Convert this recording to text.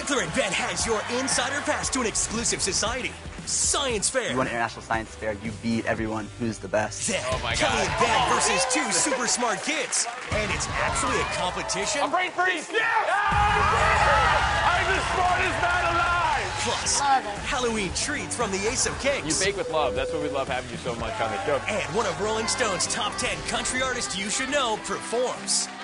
Pickler and Ben has your insider pass to an exclusive society, Science Fair. You won International Science Fair, you beat everyone who's the best. Then, Kellie and Ben versus two super smart kids. And it's actually a competition. A brain freeze! Yeah! I'm the smartest man alive! Plus, Halloween treats from the Ace of Cakes. You bake with love. That's why we love having you so much on the show. And one of Rolling Stone's top 10 country artists you should know performs.